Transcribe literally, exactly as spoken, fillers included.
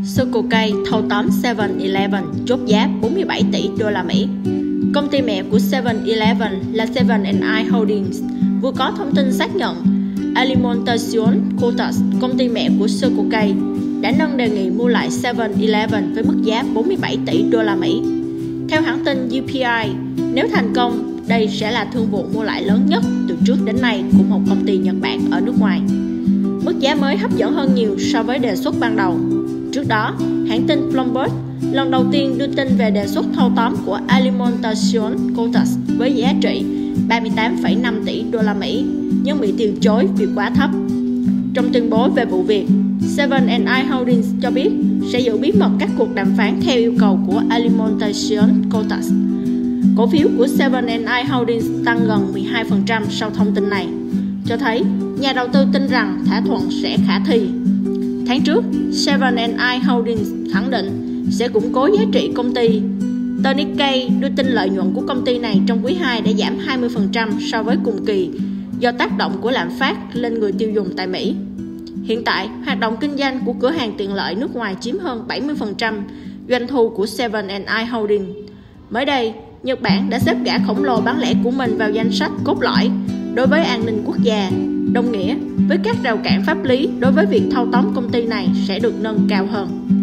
Circle K thâu tóm seven eleven chốt giá bốn mươi bảy tỷ đô la Mỹ. Công ty mẹ của seven eleven là Seven and I Holdings vừa có thông tin xác nhận Alimentación Kotas, công ty mẹ của Circle K, đã nâng đề nghị mua lại seven eleven với mức giá bốn mươi bảy tỷ đô la Mỹ. Theo hãng tin U P I, nếu thành công, đây sẽ là thương vụ mua lại lớn nhất từ trước đến nay của một công ty Nhật Bản ở nước ngoài. Mức giá mới hấp dẫn hơn nhiều so với đề xuất ban đầu. Trước đó, hãng tin Bloomberg lần đầu tiên đưa tin về đề xuất thâu tóm của Alimentación Kotas với giá trị ba mươi tám phẩy năm tỷ đô la Mỹ, nhưng bị từ chối vì quá thấp. Trong tuyên bố về vụ việc, Seven and I Holdings cho biết sẽ giữ bí mật các cuộc đàm phán theo yêu cầu của Alimentación Kotas. Cổ phiếu của Seven and I Holdings tăng gần mười hai phần trăm sau thông tin này, cho thấy nhà đầu tư tin rằng thỏa thuận sẽ khả thi. Tháng trước, Seven and I Holdings khẳng định sẽ củng cố giá trị công ty. Tờ Nikkei đưa tin lợi nhuận của công ty này trong quý hai đã giảm hai mươi phần trăm so với cùng kỳ do tác động của lạm phát lên người tiêu dùng tại Mỹ. Hiện tại, hoạt động kinh doanh của cửa hàng tiện lợi nước ngoài chiếm hơn bảy mươi phần trăm doanh thu của Seven and I Holdings. Mới đây, Nhật Bản đã xếp gã khổng lồ bán lẻ của mình vào danh sách cốt lõi đối với an ninh quốc gia, đồng nghĩa với các rào cản pháp lý đối với việc thâu tóm công ty này sẽ được nâng cao hơn.